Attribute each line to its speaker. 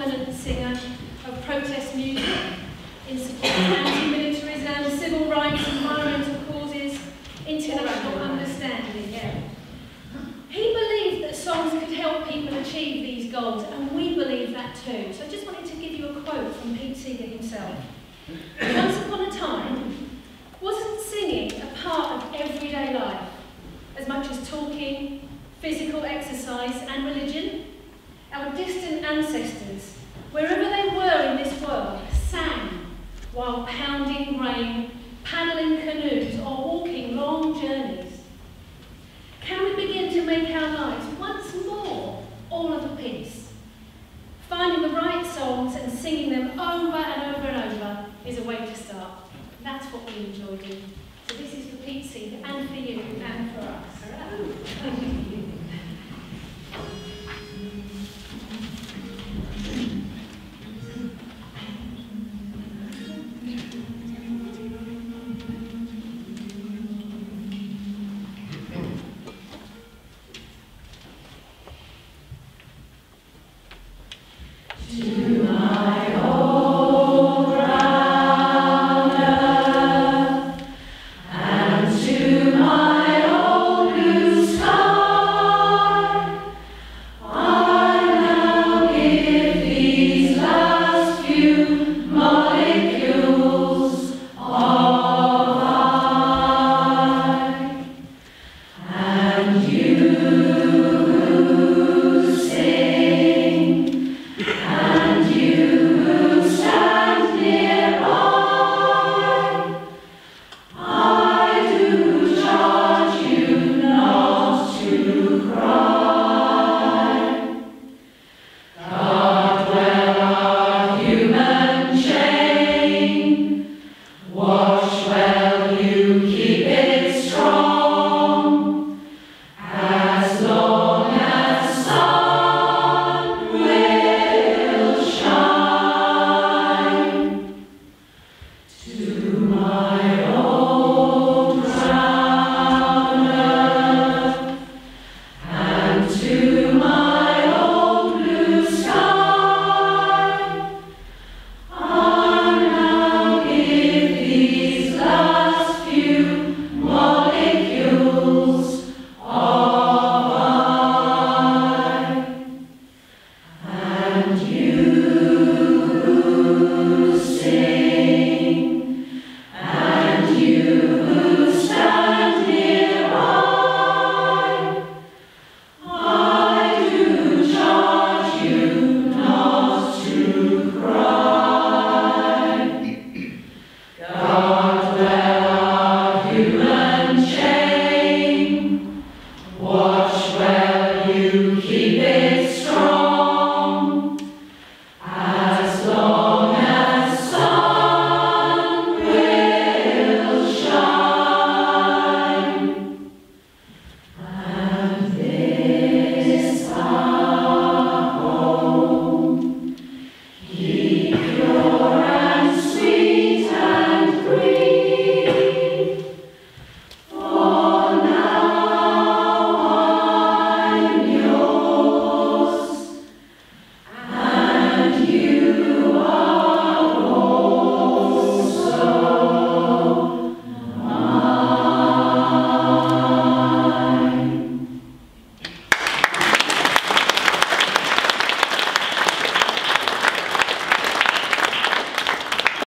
Speaker 1: prominent singer of protest music in support of anti-militarism, civil rights, environmental causes, international understanding. Yeah. He believed that songs could help people achieve these goals, and we believe that too. So I just wanted to give you a quote from Pete Seeger himself. Once upon a time, wasn't singing a part of everyday life, as much as talking, physical exercise and religion? Our distant ancestors, wherever they were in this world, sang while pounding rain, paddling canoes or walking long journeys. Can we begin to make our lives once more all of a piece? Finding the right songs and singing them over and over and over is a way to start. That's what we enjoy doing. So this is for Pete Seeger and for you and for us.